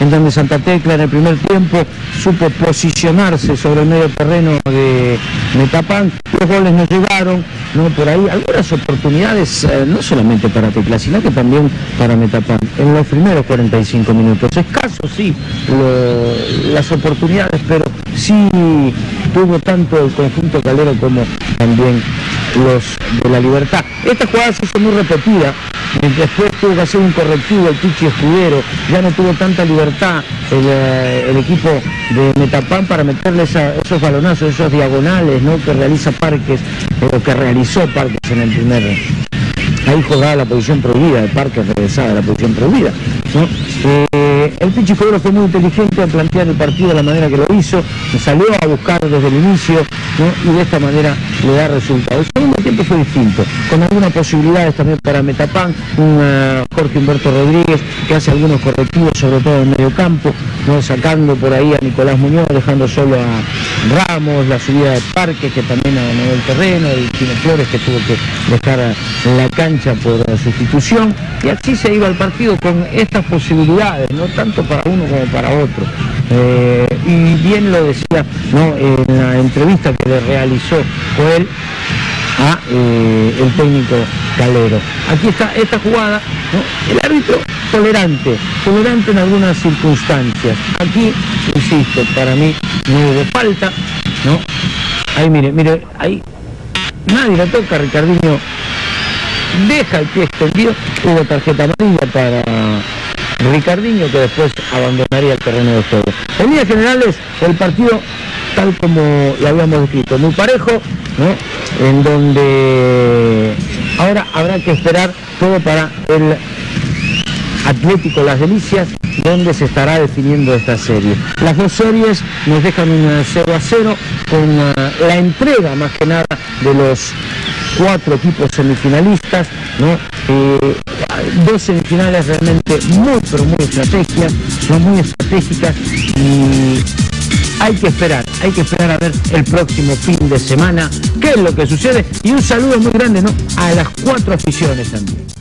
Central de Santa Tecla en el primer tiempo supo posicionarse sobre el medio terreno de Metapán. Los goles no llegaron, ¿no? Por ahí algunas oportunidades, no solamente para Tecla, sino que también para Metapán. En los primeros 45 minutos, escasos sí las oportunidades, pero sí tuvo tanto el conjunto calero como también los de La Libertad. Esta jugada se hizo muy repetida. Después tuvo que hacer un correctivo el Pichi Escudero, ya no tuvo tanta libertad el equipo de Metapán para meterle esos balonazos, esos diagonales, ¿no? Que realiza Parques, o que realizó Parques en el primer. Ahí jugaba la posición prohibida, de Parques regresaba a la posición prohibida, ¿no? El Pichi Escudero fue muy inteligente al plantear el partido de la manera que lo hizo, salió a buscar desde el inicio, ¿no? Y de esta manera le da resultado. El segundo tiempo fue distinto, con algunas posibilidades también para Metapán, Jorge Humberto Rodríguez que hace algunos correctivos, sobre todo en medio campo, ¿no? Sacando por ahí a Nicolás Muñoz, dejando solo a Ramos, la subida de Parques que también abandonó el terreno, y Chino Flores que tuvo que dejar la cancha por sustitución, y así se iba el partido con estas posibilidades, no tanto para uno como para otro. Y bien lo decía, ¿no? En la entrevista que le realizó Joel a el técnico calero. Aquí está esta jugada, ¿no? El árbitro tolerante en algunas circunstancias. Aquí, insisto, para mí no hubo falta, ¿no? Ahí mire, ahí nadie la toca, Ricardinho deja el pie extendido, hubo tarjeta amarilla para Ricardinho, que después abandonaría el terreno de juego. En líneas generales, el partido, tal como lo habíamos descrito, muy parejo, ¿no? En donde ahora habrá que esperar todo para el Atlético Las Delicias, donde se estará definiendo esta serie. Las dos series nos dejan un 0-0 con la entrega más que nada de los 4 equipos semifinalistas, ¿no? Dos semifinales realmente muy, pero muy estratégicas, son muy estratégicas, y hay que esperar a ver el próximo fin de semana qué es lo que sucede, y un saludo muy grande, ¿no? A las 4 aficiones también.